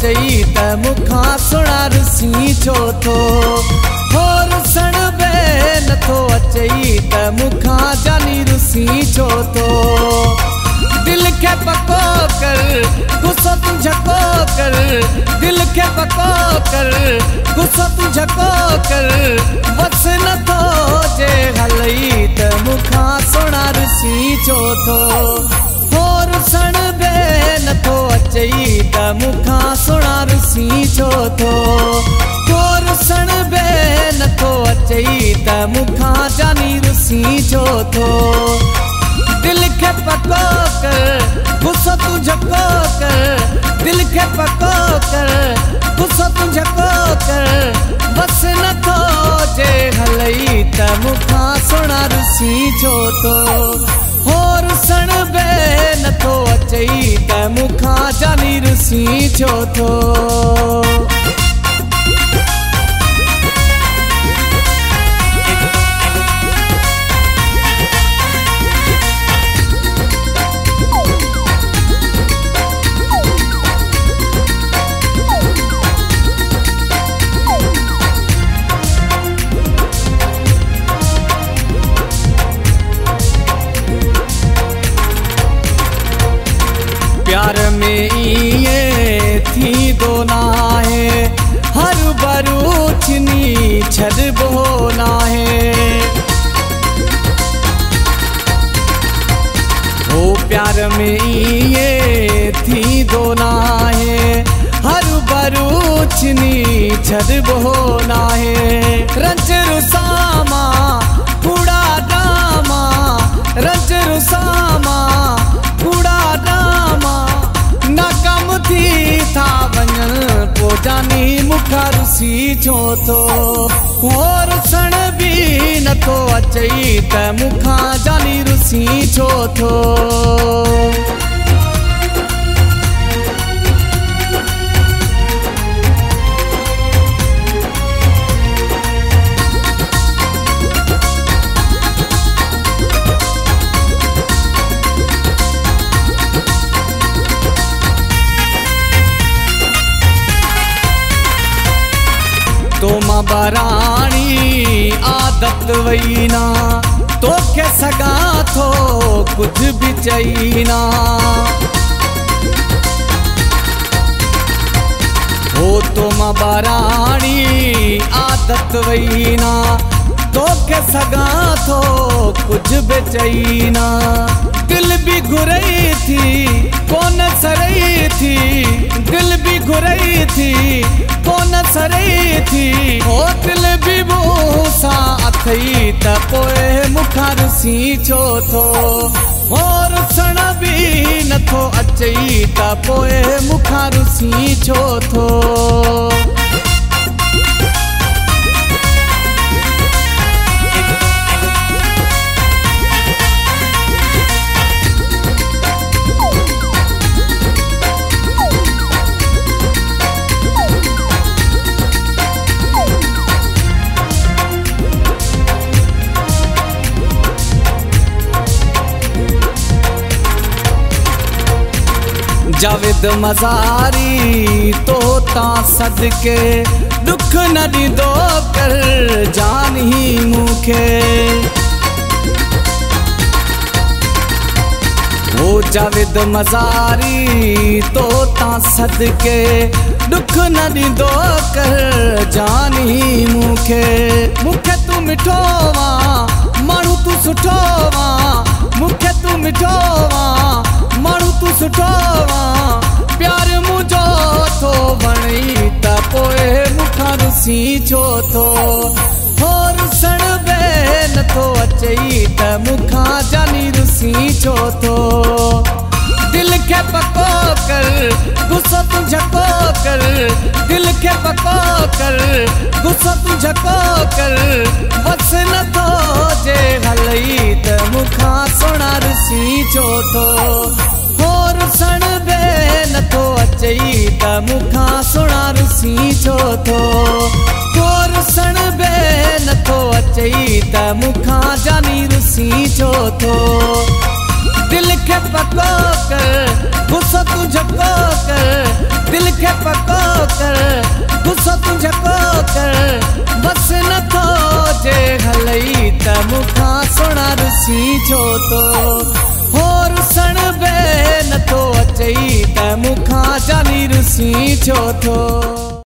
अचई त मुखा सुना रुसी छो थो। और सण बे नथो अचई त मुखा जानी रुसी छो थो। दिल के पको कर गुस्सो तू झको कर, दिल के पको कर गुस्सो तू झको कर, बस नथो जे हलई त मुखा सुना रुसी छो थो। और सण बे नथो अचई त मुखा सुना रुसी छो थो। और सण बे नथो अचई त मुखा जानी रुसी छो थो। दिल के पको कर गुस्सो तू झको कर, दिल के पको कर गुस्सो तू झको कर, बस नथो जे हलई त मुखा सुना रुसी छो थो। और सण बे नथो अचई त मुखा जानी रुसी छो थो। प्यार में ये थी दो नाहे, हर बरू छिनी छड़बो नाहे। ओ प्यार में ये थी दो नाहे, हर बरू छिनी छड़बो नाहे। रंज रुसामा कूड़ा ड्रामा, रंज रुसामा कूड़ा ड्रामा, नाकाम थी था वञन पो जानी मुखा रुसी छो थो। और सण बि नथो अचई त मुखा जानी रुसी छो थो। तो मां बराणी आदत वहीना, तोखे सगा थो कुछ भी चईना। हो तो मां बराणी आदत वहीना, तोखे सगा थो कुछ भी चईना। दिल भी घुरई थी कोन सरई थी, दिल भी घुरई थी कोन सरई थी। ओ दिल भी मूसा अथई त पोए मुखा रुसी छो थो। और सण बि नथो अचई त पोए मुखा रुसी छो थो। जावेद मज़ारी तो ता सदके, दुख न दीदो कर जान ही मुखे। ओ जावेद मज़ारी तो ता सदके, दुख न दीदो कर जान ही मुखे। मुखे तू मिठो वा माण्हू तू सुठो वा, मुखे तू मिठो वा माण्हू तू सुठो वा। प्यार मुझो थो वणई त पोए मुखा रुसी छो थो। और सण बे नथो अचई त मुखा जानी रुसी छो थो। दिल के पको कर गुस्सो तू झको कर, दिल के पको कर गुस्सो तू झको कर, बस नथो जे हलई त मुखा सुना रुसी छो थो। और सण बे नथो अचई त मुखा सुना रुसी छो थो। और सण बे नथो अचई त मुखा जानी रुसी छो थो। दिल के पको कर गुस्सो तू झको कर, दिल के पको कर गुस्सो तुझे को कर बस न थो जे हलई त मुखा सुना रुसी छो तो होर सन बे न थो अचई त मुखा जानी रुसी छो तो।